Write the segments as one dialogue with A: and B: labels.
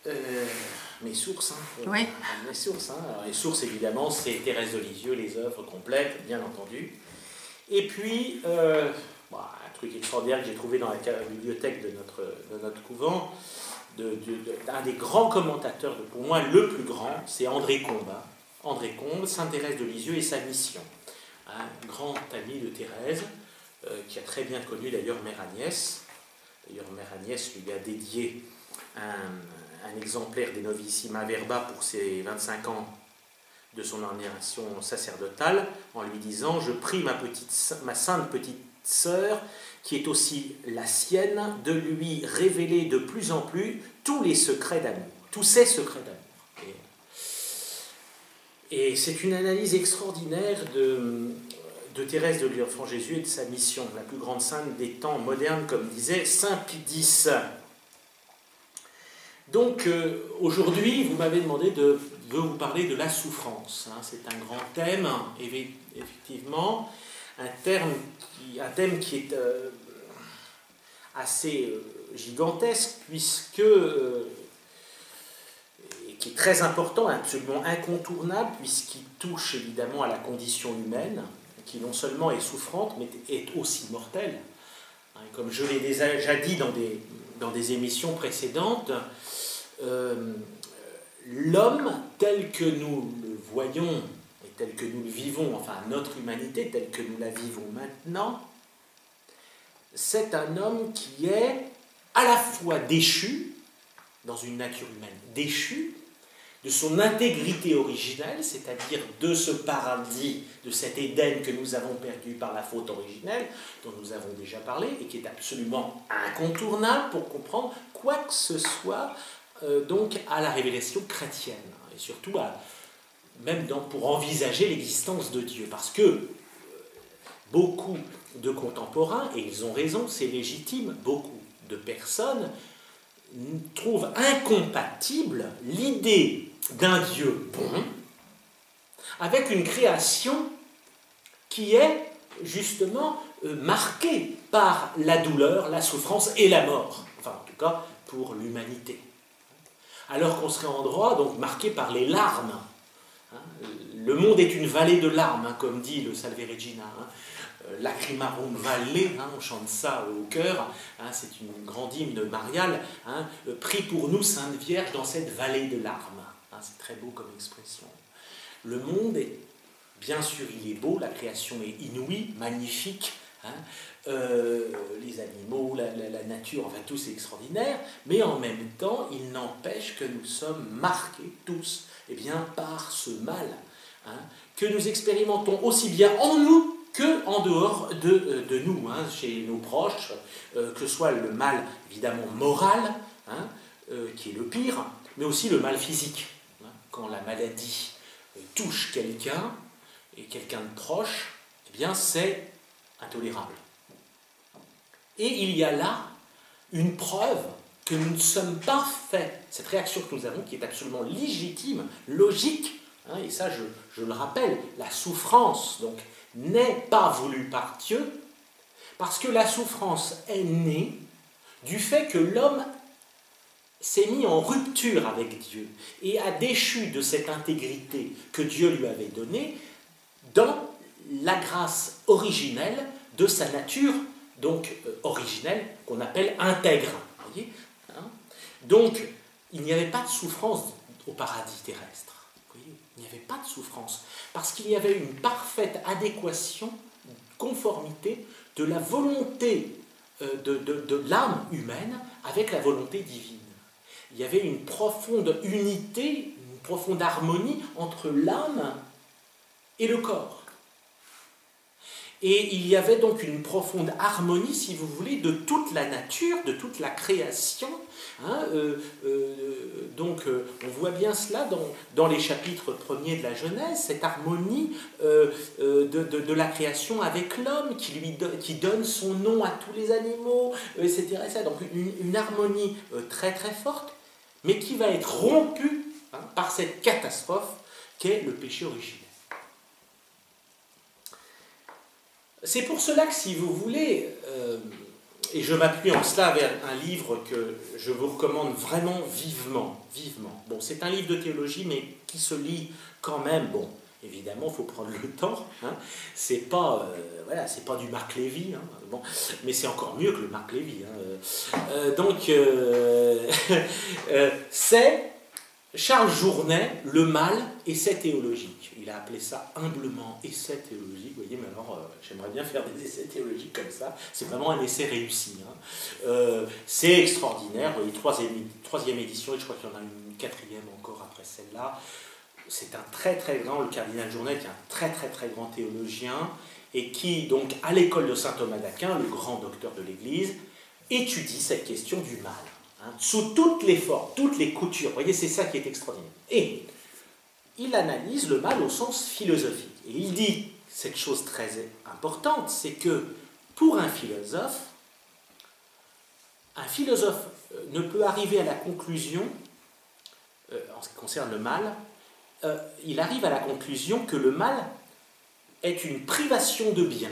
A: mes sources.
B: Oui.
A: Mes sources. Alors, les sources, évidemment, c'est Thérèse de Lisieux, les œuvres complètes, bien entendu. Et puis, un truc extraordinaire que j'ai trouvé dans la bibliothèque de notre couvent, d'un des grands commentateurs, pour moi le plus grand, c'est André Combe. André Combe, Sainte Thérèse de Lisieux et sa mission. Un grand ami de Thérèse, qui a très bien connu d'ailleurs Mère Agnès. D'ailleurs, Mère Agnès lui a dédié un exemplaire des Novissima Verba pour ses 25 ans de son ordination sacerdotale, en lui disant « Je prie ma sainte petite sœur, qui est aussi la sienne, de lui révéler de plus en plus tous les secrets d'amour, tous ses secrets d'amour. » Et c'est une analyse extraordinaire de Thérèse de l'Enfant Jésus et de sa mission, la plus grande sainte des temps modernes, comme disait saint Pie X. Donc aujourd'hui, vous m'avez demandé de vous parler de la souffrance. C'est un grand thème, effectivement, un thème qui est assez gigantesque, puisque qui est très important, absolument incontournable, puisqu'il touche évidemment à la condition humaine, qui non seulement est souffrante, mais est aussi mortelle. Comme je l'ai déjà dit dans des émissions précédentes, l'homme tel que nous le voyons et tel que nous le vivons, enfin notre humanité telle que nous la vivons maintenant, c'est un homme qui est à la fois déchu, dans une nature humaine déchue, de son intégrité originelle, c'est-à-dire de ce paradis, de cet Éden que nous avons perdu par la faute originelle, dont nous avons déjà parlé, et qui est absolument incontournable pour comprendre quoi que ce soit donc à la révélation chrétienne, et surtout même pour envisager l'existence de Dieu, parce que beaucoup de contemporains, et ils ont raison, c'est légitime, beaucoup de personnes trouvent incompatible l'idée d'un Dieu bon avec une création qui est justement marquée par la douleur, la souffrance et la mort, enfin en tout cas pour l'humanité. Alors qu'on serait en droit donc marqué par les larmes. Le monde est une vallée de larmes, comme dit le Salve Regina. Lacrimarum valle, on chante ça au chœur, c'est une grande hymne mariale. Prie pour nous, Sainte Vierge, dans cette vallée de larmes. C'est très beau comme expression. Le monde est, bien sûr, il est beau, la création est inouïe, magnifique. Les animaux, la nature, enfin tout c'est extraordinaire, mais en même temps, il n'empêche que nous sommes marqués tous par ce mal, que nous expérimentons aussi bien en nous qu'en dehors de nous, chez nos proches, que ce soit le mal évidemment moral, qui est le pire, mais aussi le mal physique. Quand la maladie touche quelqu'un, et quelqu'un de proche, c'est intolérable. Et il y a là une preuve que nous ne sommes pas faits, cette réaction que nous avons, qui est absolument légitime, logique, et ça je le rappelle, la souffrance donc n'est pas voulue par Dieu, parce que la souffrance est née du fait que l'homme s'est mis en rupture avec Dieu et a déchu de cette intégrité que Dieu lui avait donnée dans la grâce originelle de sa nature, donc originelle, qu'on appelle intègre. Voyez, donc, il n'y avait pas de souffrance au paradis terrestre. Voyez, il n'y avait pas de souffrance, parce qu'il y avait une parfaite adéquation, conformité de la volonté de l'âme humaine avec la volonté divine. Il y avait une profonde unité, une profonde harmonie entre l'âme et le corps. Et il y avait donc une profonde harmonie, si vous voulez, de toute la nature, de toute la création. On voit bien cela dans les chapitres premiers de la Genèse, cette harmonie de la création avec l'homme, qui donne son nom à tous les animaux, etc. Donc une harmonie très très forte, mais qui va être rompue par cette catastrophe qu'est le péché originel. C'est pour cela que, si vous voulez, et je m'appuie en cela vers un livre que je vous recommande vraiment vivement, vivement. Bon, c'est un livre de théologie, mais qui se lit quand même, bon, évidemment, il faut prendre le temps, hein. C'est pas, voilà, c'est pas du Marc Lévy, hein, bon, mais c'est encore mieux que le Marc Lévy, hein. C'est Charles Journet, Le mal, essai théologique. Il a appelé ça humblement essai théologique. Vous voyez, mais alors, j'aimerais bien faire des essais théologiques comme ça. C'est vraiment un essai réussi, hein. C'est extraordinaire. Vous voyez, troisième édition, et je crois qu'il y en a une quatrième encore après celle-là. C'est un très très grand, le cardinal Journet, qui est un très très très grand théologien, et qui, donc, à l'école de saint Thomas d'Aquin, le grand docteur de l'Église, étudie cette question du mal. Hein, sous toutes les formes, toutes les coutures. Vous voyez, c'est ça qui est extraordinaire. Et il analyse le mal au sens philosophique. Et il dit cette chose très importante, c'est que pour un philosophe ne peut arriver à la conclusion, en ce qui concerne le mal, il arrive à la conclusion que le mal est une privation de bien.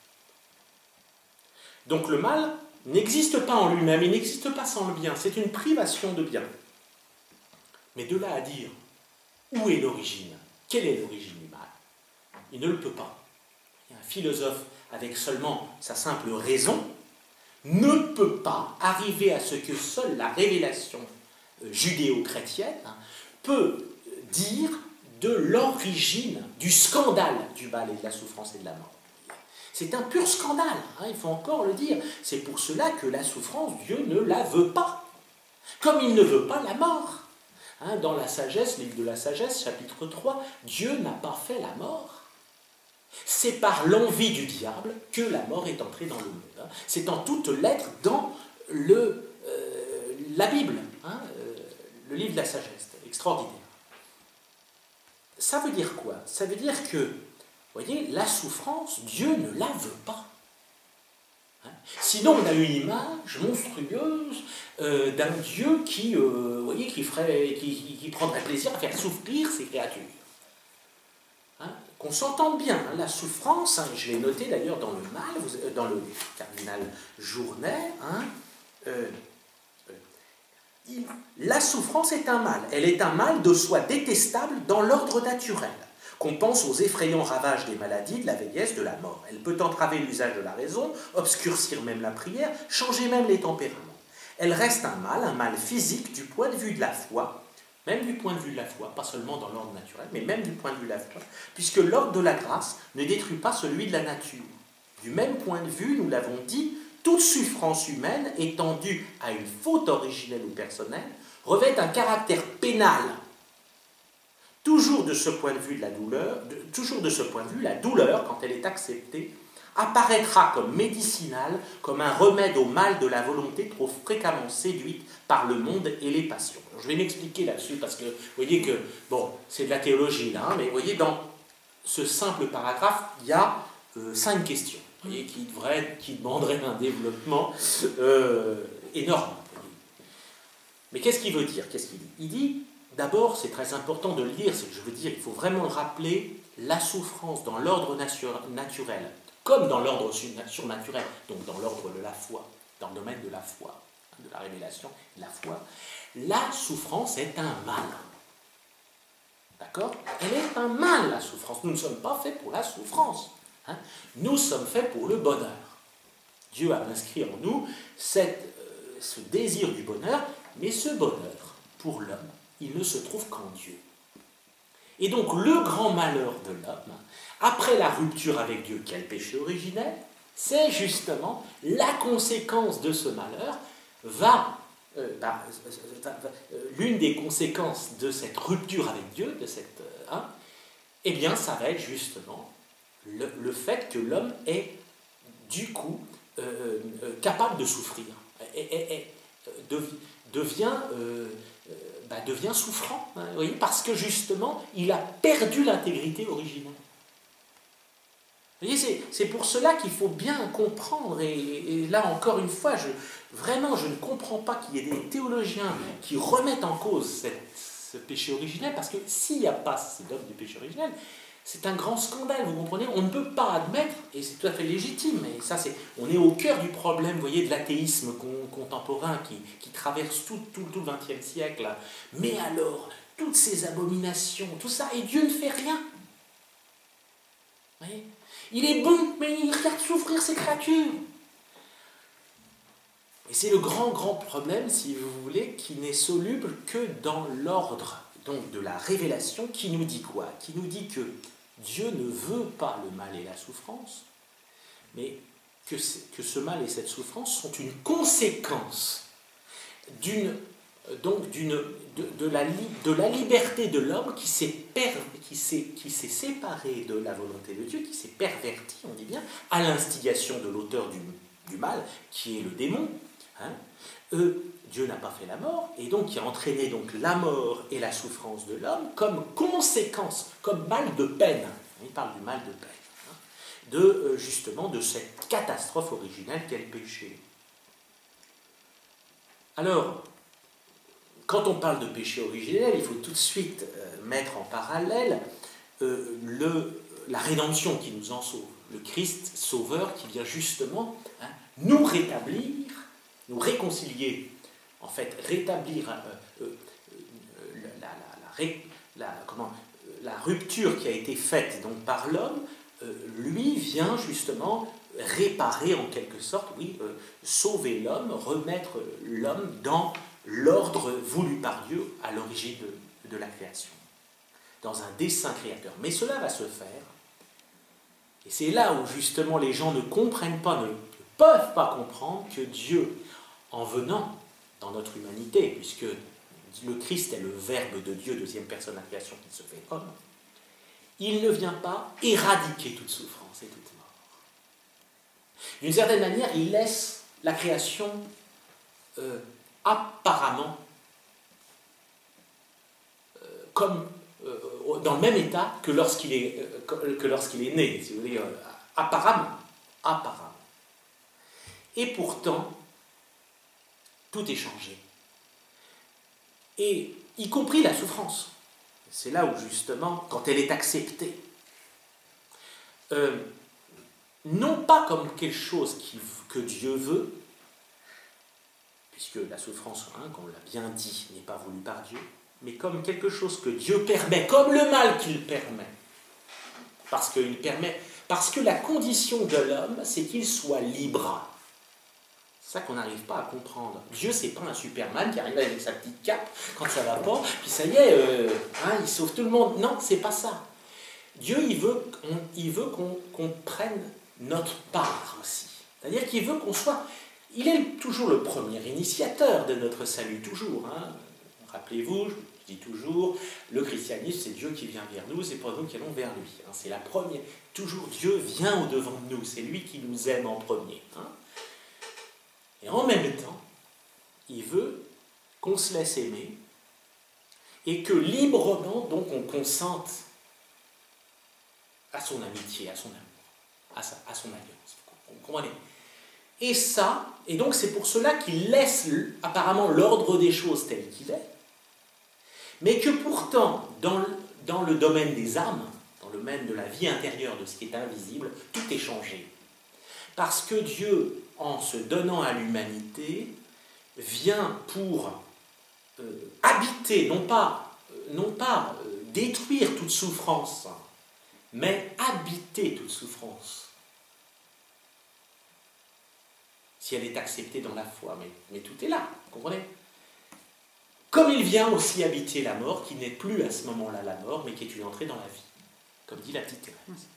A: Donc le mal n'existe pas en lui-même, il n'existe pas sans le bien, c'est une privation de bien. Mais de là à dire où est l'origine, quelle est l'origine du mal, il ne le peut pas. Un philosophe, avec seulement sa simple raison, ne peut pas arriver à ce que seule la révélation judéo-chrétienne peut dire de l'origine, du scandale du mal et de la souffrance et de la mort. C'est un pur scandale, hein, il faut encore le dire. C'est pour cela que la souffrance, Dieu ne la veut pas. Comme il ne veut pas la mort. Hein, dans la sagesse, livre de la sagesse, chapitre 3, Dieu n'a pas fait la mort. C'est par l'envie du diable que la mort est entrée dans le monde. Hein. C'est en toutes lettres dans la Bible, hein, le livre de la sagesse, extraordinaire. Ça veut dire quoi? Ça veut dire que, vous voyez, la souffrance, Dieu ne la veut pas. Hein? Sinon, on a une image monstrueuse d'un Dieu qui, vous voyez, qui prendrait plaisir à faire souffrir ses créatures. Hein? Qu'on s'entende bien, hein, la souffrance, hein, je l'ai noté d'ailleurs dans le mal, dans le cardinal Journet, hein, la souffrance est un mal. Elle est un mal de soi détestable dans l'ordre naturel. Qu'on pense aux effrayants ravages des maladies, de la vieillesse, de la mort. Elle peut entraver l'usage de la raison, obscurcir même la prière, changer même les tempéraments. Elle reste un mal physique du point de vue de la foi, même du point de vue de la foi, pas seulement dans l'ordre naturel, mais même du point de vue de la foi, puisque l'ordre de la grâce ne détruit pas celui de la nature. Du même point de vue, nous l'avons dit, toute souffrance humaine, étant due à une faute originelle ou personnelle, revêt un caractère pénal. Toujours de ce point de vue, la douleur, quand elle est acceptée, apparaîtra comme médicinale, comme un remède au mal de la volonté trop fréquemment séduite par le monde et les passions. Alors, je vais m'expliquer là-dessus, parce que vous voyez que, bon, c'est de la théologie là, hein, mais vous voyez, dans ce simple paragraphe, il y a 5 questions. Vous voyez, qui demanderaient un développement énorme. Mais qu'est-ce qu'il veut dire? Qu'est-ce qu'il dit? Il dit, d'abord, c'est très important de le lire, c'est que je veux dire, il faut vraiment le rappeler, la souffrance dans l'ordre naturel, comme dans l'ordre surnaturel, donc dans l'ordre de la foi, dans le domaine de la foi, de la révélation, de la foi, la souffrance est un mal. D'accord? Elle est un mal, la souffrance. Nous ne sommes pas faits pour la souffrance. Hein? Nous sommes faits pour le bonheur. Dieu a inscrit en nous ce désir du bonheur, mais ce bonheur, pour l'homme, il ne se trouve qu'en Dieu. Et donc le grand malheur de l'homme, après la rupture avec Dieu, qui est le péché originel, c'est justement la conséquence de ce malheur l'une des conséquences de cette rupture avec Dieu, eh bien ça va être justement le fait que l'homme est du coup capable de souffrir, devient souffrant, hein, vous voyez, parce que justement il a perdu l'intégrité originelle. Vous voyez, c'est pour cela qu'il faut bien comprendre, et là encore une fois, vraiment je ne comprends pas qu'il y ait des théologiens qui remettent en cause ce péché originel, parce que s'il n'y a pas ces dogmes du péché originel, C'est un grand scandale, vous comprenez? On ne peut pas admettre, et c'est tout à fait légitime, et ça on est au cœur du problème, vous voyez, de l'athéisme contemporain qui traverse tout le XXe siècle. Mais alors, toutes ces abominations, tout ça, et Dieu ne fait rien. Vous voyez? Il est bon, mais il regarde souffrir ses créatures. Et c'est le grand problème, si vous voulez, qui n'est soluble que dans l'ordre donc de la révélation, qui nous dit quoi? Qui nous dit que Dieu ne veut pas le mal et la souffrance, mais que ce mal et cette souffrance sont une conséquence de la liberté de l'homme qui s'est séparé de la volonté de Dieu, qui s'est perverti, on dit bien, à l'instigation de l'auteur du mal, qui est le démon. Hein. Dieu n'a pas fait la mort, et donc qui a entraîné donc la mort et la souffrance de l'homme comme conséquence, comme mal de peine. Il parle du mal de peine, justement de cette catastrophe originelle qu'est le péché. Alors, quand on parle de péché originel, il faut tout de suite mettre en parallèle la rédemption qui nous en sauve, le Christ sauveur qui vient justement nous rétablir, nous réconcilier, en fait, rétablir la rupture qui a été faite donc, par l'homme, lui vient justement réparer en quelque sorte, sauver l'homme, remettre l'homme dans l'ordre voulu par Dieu à l'origine de la création, dans un dessein créateur. Mais cela va se faire, et c'est là où justement les gens ne comprennent pas, ne peuvent pas comprendre que Dieu, en venant dans notre humanité, puisque le Christ est le Verbe de Dieu, deuxième personne de la création qui se fait homme, il ne vient pas éradiquer toute souffrance et toute mort. D'une certaine manière, il laisse la création apparemment comme dans le même état que lorsqu'il est né, si vous voulez, apparemment. Et pourtant, tout est changé. Et y compris la souffrance. C'est là où, justement, quand elle est acceptée, non pas comme quelque chose que Dieu veut, puisque la souffrance, comme on l'a bien dit, n'est pas voulue par Dieu, mais comme quelque chose que Dieu permet, comme le mal qu'il permet. Parce que la condition de l'homme, c'est qu'il soit libre. C'est ça qu'on n'arrive pas à comprendre. Dieu, c'est pas un Superman qui arrive avec sa petite cape quand ça va pas, puis ça y est, il sauve tout le monde. Non, c'est pas ça. Dieu, il veut qu'on prenne notre part aussi. C'est-à-dire qu'il veut qu'on soit... Il est toujours le premier initiateur de notre salut, toujours. Rappelez-vous, je dis toujours, le christianisme, c'est Dieu qui vient vers nous, c'est pas nous qui allons vers lui. C'est la première. Toujours Dieu vient au-devant de nous, c'est lui qui nous aime en premier. Et en même temps, il veut qu'on se laisse aimer et que librement, donc, on consente à son amitié, à son amour, à son alliance. Vous comprenez? Et donc c'est pour cela qu'il laisse apparemment l'ordre des choses tel qu'il est, mais que pourtant, dans le domaine des âmes, dans le domaine de la vie intérieure, de ce qui est invisible, tout est changé. Parce que Dieu, en se donnant à l'humanité, vient pour habiter, non pas détruire toute souffrance, mais habiter toute souffrance. Si elle est acceptée dans la foi, mais tout est là, vous comprenez? Comme il vient aussi habiter la mort, qui n'est plus à ce moment-là la mort, mais qui est une entrée dans la vie, comme dit la petite Thérèse.